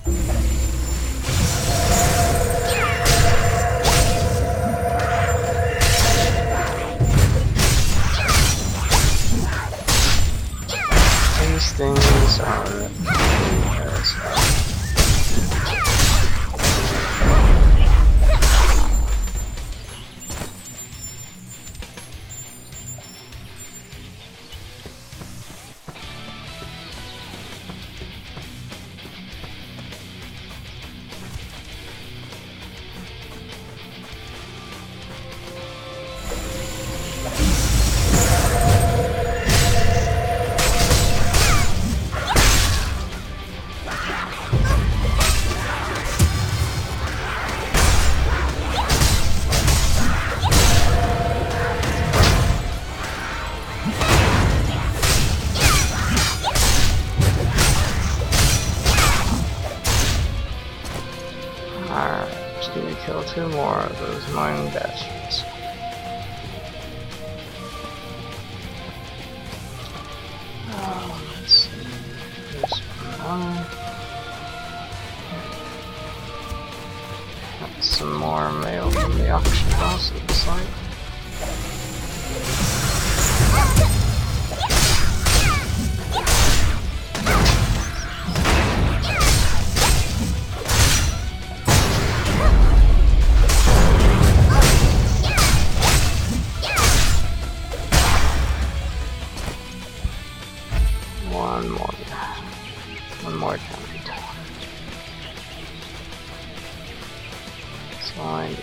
These things are kill 2 more of those annoying bastards. Let's see. Here's one. Got some more mail from the auction house, it looks like. One more county tower. That's all I need.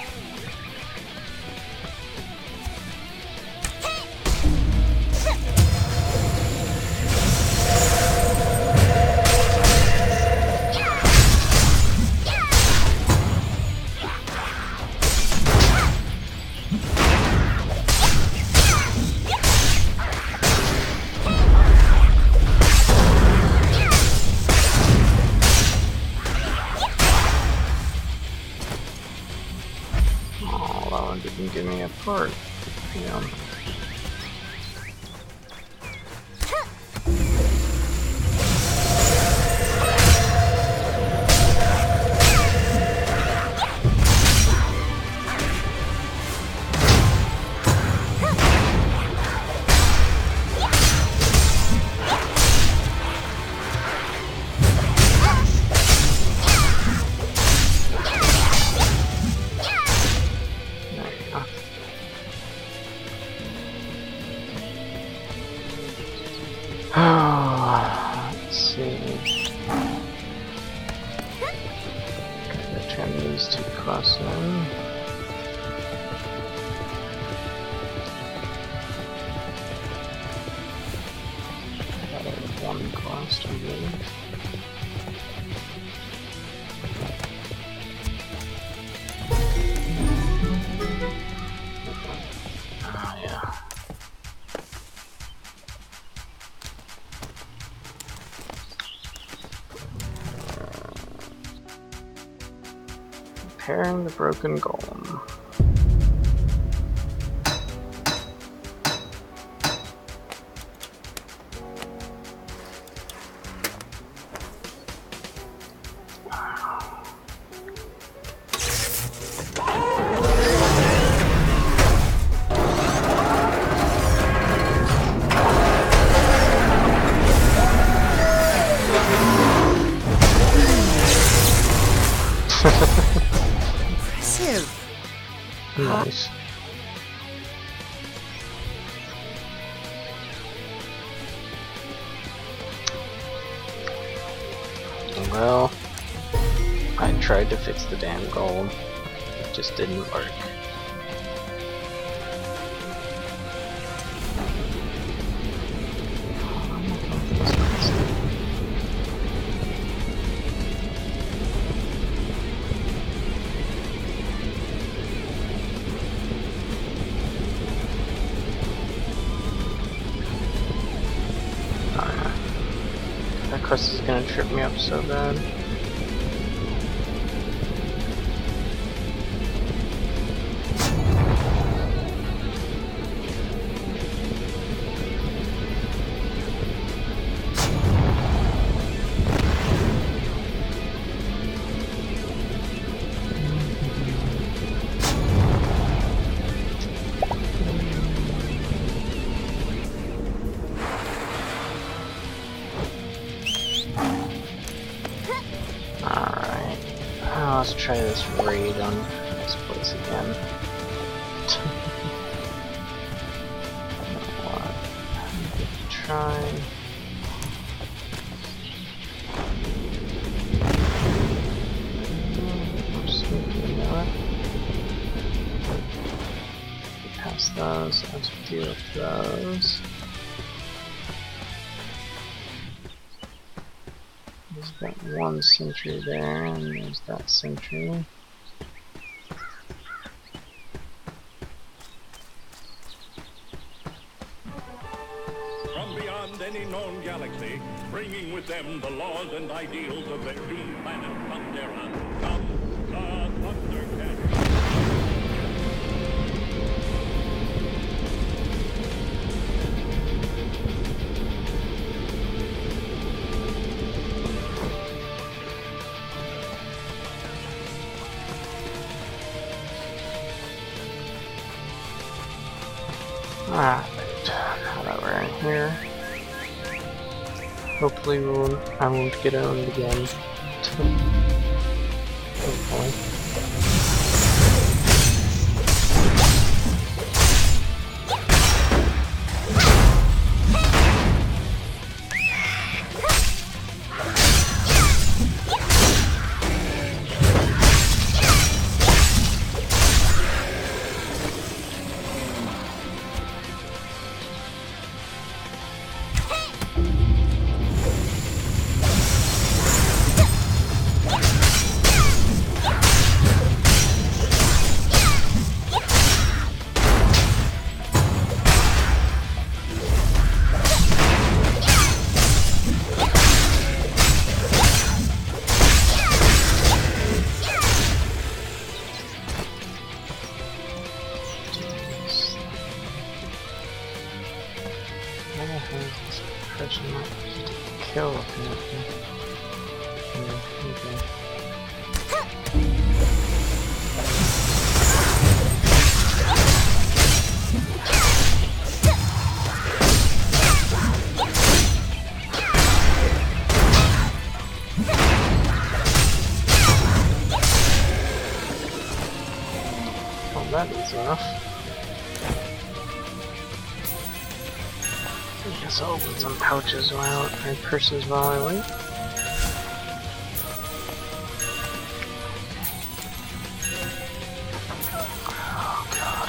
Didn't give me a part, you know. Let's see. Gotta turn these 2 quests in. Got 1 quest, I believe. Oh, yeah. Repairing the broken golem. Impressive. Nice. Well, I tried to fix the damn golem. It just didn't work. That quest is gonna trip me up so bad. let's try this raid on this place again. Try. Pass those. Let's deal with those. There's that one sentry there, and there's that sentry. Any known galaxy, bringing with them the laws and ideals of their doomed planet Thundera. Come, the Thundercats. Alright, now that we're in here. Hopefully I won't get owned again. Hopefully. Kill apparently. Yeah, okay. Well, that is enough. I guess I'll open some pouches while, or purses while I wait. Oh god.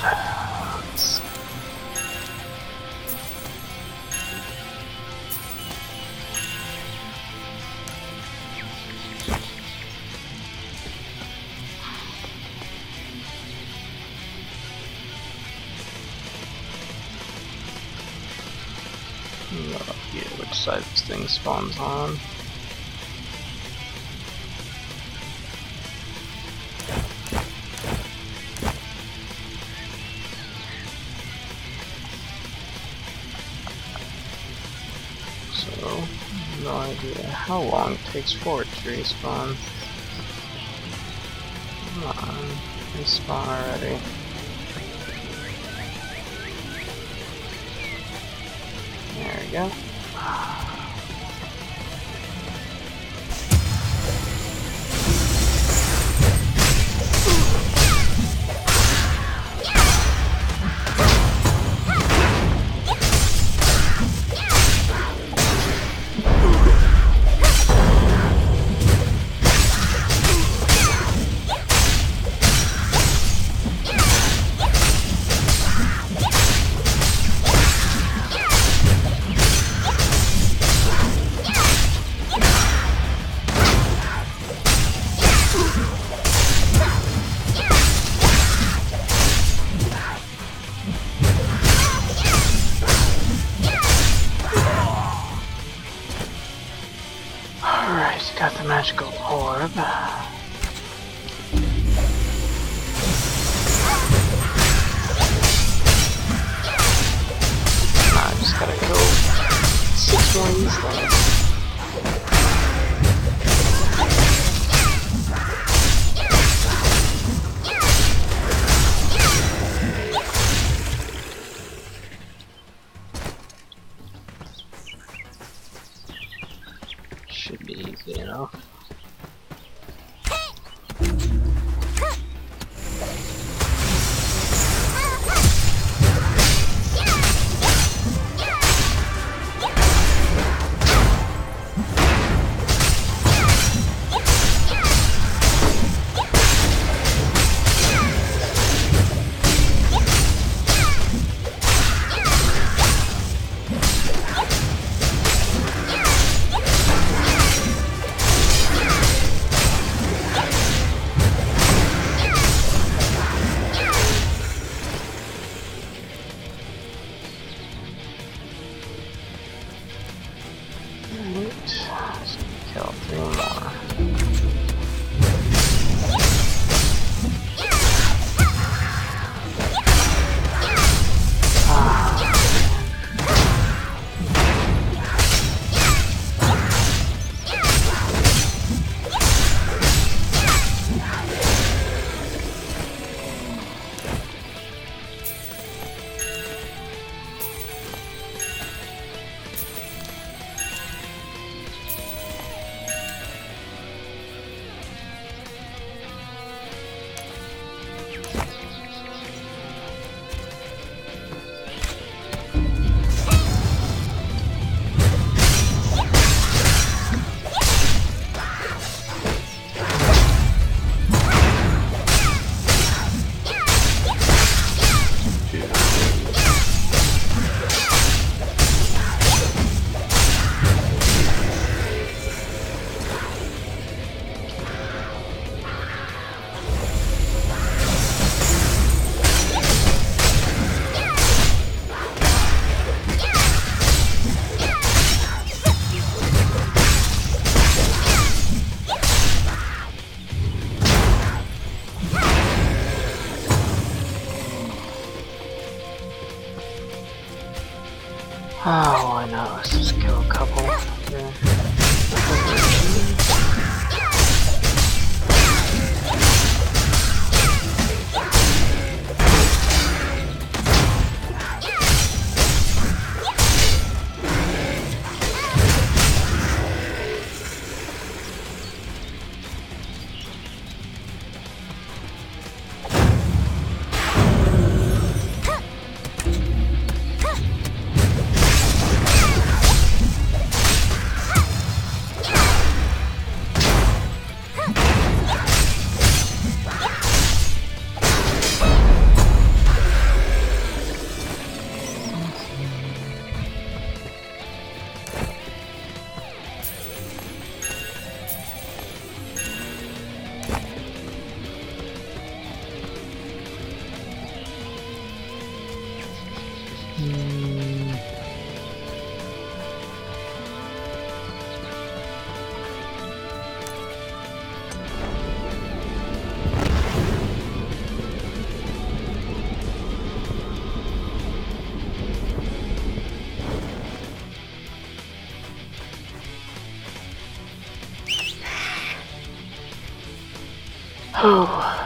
Yeah, which side this thing spawns on. So, no idea how long it takes for it to respawn. Come on, respawn already. There we go. Alright, got the magical orb. Now I just gotta kill 6 more of these things. Should be easy enough. About 3 more. Oh, why not? Let's just kill a couple. Yeah. Oh.